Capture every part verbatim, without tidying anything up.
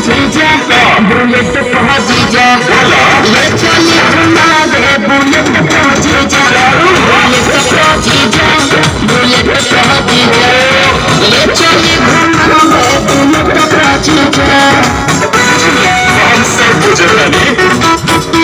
जीजा बुलेट पे जीजा ले चली घुमा दे बुलेट पे जीजा बुलेट पे जीजा बुलेट पे जीजा ले चली घुमा दे बुलेट पे जीजा हम सब गुजराती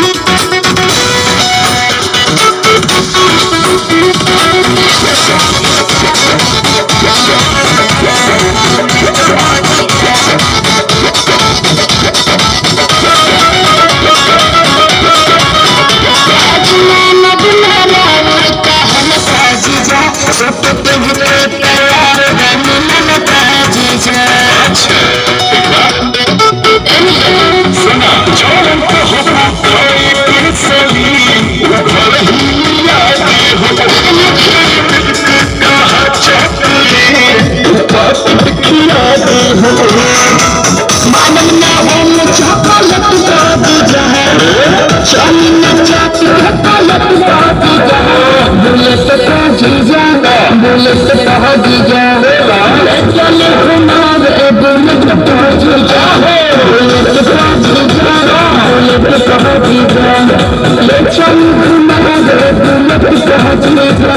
मानव ना हो चॉकलेट का दीजा चाली ना चॉकलेट का दीजा बुलेट का जीजा बुलेट का जीजा ले चले घुमा दे बुलेट का जीजा बुलेट का जीजा बुलेट का जीजा ले चले घुमा दे बुलेट का जीजा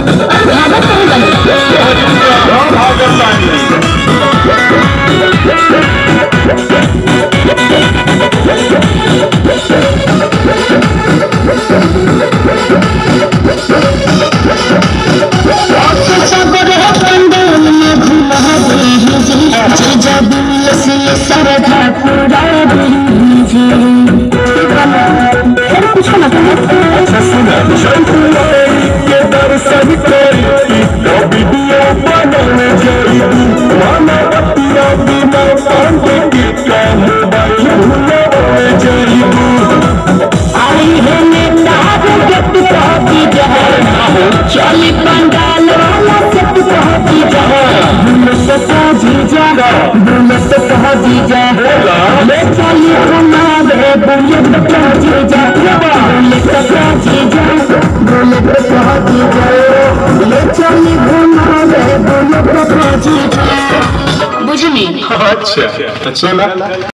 चली पंडाल वाला सब पहुंची जा बुलेट पे जीजा बुलेट पे जीजा ले चली घुमा दे बुलेट पे जीजा बुलेट पे जीजा बुलेट पे जीजा ले चली घुमा दे बुलेट पे जीजा बुझनी अच्छा अच्छा